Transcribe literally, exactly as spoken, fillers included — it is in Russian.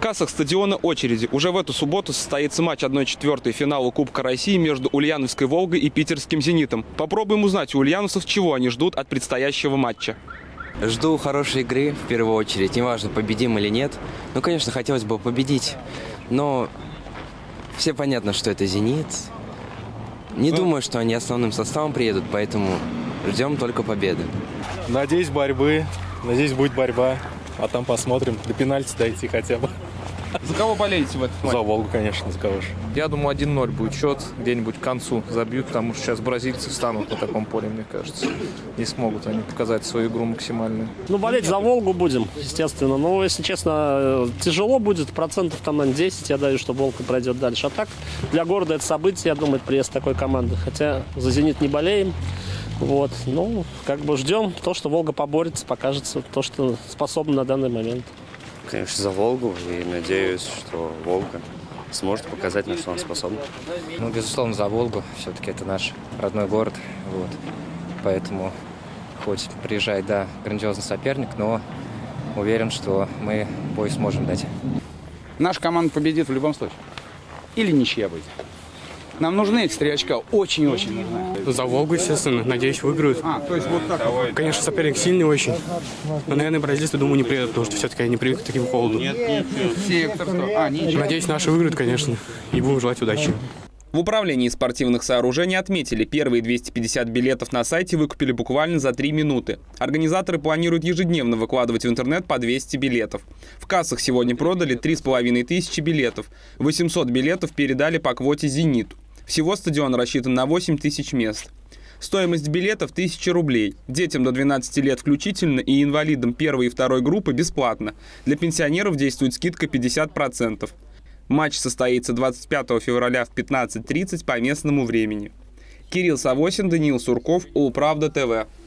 кассах стадиона очереди. Уже в эту субботу состоится матч одна четвертая финала Кубка России между Ульяновской «Волгой» и питерским «Зенитом». Попробуем узнать у ульяновцев, чего они ждут от предстоящего матча. Жду хорошей игры в первую очередь. Неважно, победим или нет. Ну, конечно, хотелось бы победить. Но все понятно, что это «Зенит». Не ну, думаю, что они основным составом приедут, поэтому ждем только победы. Надеюсь, борьбы. Надеюсь, будет борьба. А там посмотрим. До пенальти дойти хотя бы. За кого болеете в этот матч? За «Волгу», конечно, за кого же. Я думаю, один ноль будет счет. Где-нибудь к концу забьют, потому что сейчас бразильцы встанут на таком поле, мне кажется. Не смогут они показать свою игру максимальную. Ну, болеть за «Волгу» будем, естественно. Но, если честно, тяжело будет. Процентов там, наверное, десять я даю, что «Волга» пройдет дальше. А так, для города это событие, я думаю, это приезд такой команды. Хотя за «Зенит» не болеем. Вот. Ну, как бы ждем то, что «Волга» поборется, покажется то, что способна на данный момент. Конечно, за «Волгу, и надеюсь, что «Волга» сможет показать, на что он способен. Ну, безусловно, за «Волгу». Все-таки это наш родной город. Вот. Поэтому, хоть приезжает, да, грандиозный соперник, но уверен, что мы бой сможем дать. Наша команда победит в любом случае. Или ничья будет. Нам нужны эти три очка, очень-очень нужны. За «Волгу», естественно, надеюсь, выиграют. А, то есть вот так. Конечно, соперник сильный очень. Но, наверное, бразильцы, думаю, не приедут, потому что все-таки они привыкли к таким холоду. Нет, сектор, а, надеюсь, наши выиграют, конечно, и будем желать удачи. В управлении спортивных сооружений отметили, первые двести пятьдесят билетов на сайте выкупили буквально за три минуты. Организаторы планируют ежедневно выкладывать в интернет по двести билетов. В кассах сегодня продали три с половиной тысячи билетов. восемьсот билетов передали по квоте «Зениту». Всего стадион рассчитан на восемь тысяч мест. Стоимость билетов – тысяча рублей. Детям до двенадцати лет включительно и инвалидам первой и второй группы бесплатно. Для пенсионеров действует скидка пятьдесят процентов. Матч состоится двадцать пятого февраля в пятнадцать тридцать по местному времени. Кирилл Савосин, Даниил Сурков, Улправда ТВ.